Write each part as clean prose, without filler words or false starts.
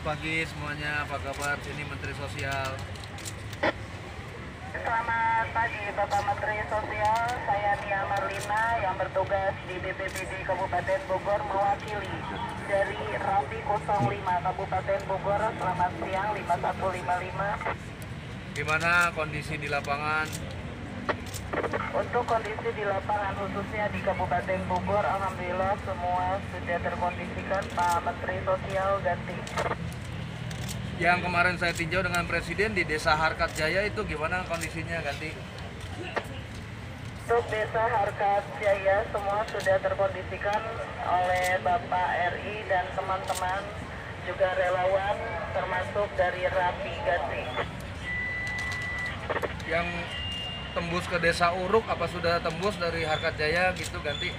pagi semuanya, apa kabar? Sini Menteri Sosial. Selamat pagi Bapak Menteri Sosial, saya Nia Marlina yang bertugas di BPBD Kabupaten Bogor mewakili dari Rapi 05 Kabupaten Bogor. Selamat siang 5155. Gimana kondisi di lapangan? Untuk kondisi di lapangan khususnya di Kabupaten Bogor, alhamdulillah semua sudah terkondisikan. Pak Menteri Sosial ganti. Yang kemarin saya tinjau dengan Presiden di Desa Harkat Jaya itu gimana kondisinya, ganti? Untuk Desa Harkat Jaya semua sudah terkondisikan oleh Bapak RI dan teman-teman juga relawan termasuk dari Rapi ganti. Yang tembus ke Desa Uruk apa sudah tembus dari Harkat Jaya gitu, ganti?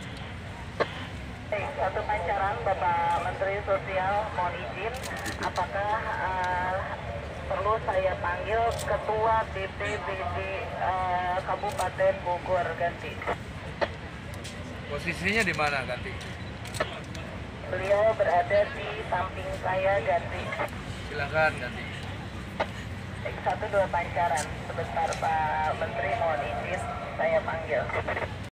Satu pancaran Bapak Menteri Sosial, mohon izin, apakah perlu saya panggil Ketua BPBD Kabupaten Bogor ganti? Posisinya di mana, ganti? Beliau berada di samping saya ganti. Silakan, ganti. Satu dua pancaran, sebentar Pak Menteri, mohon izin saya panggil.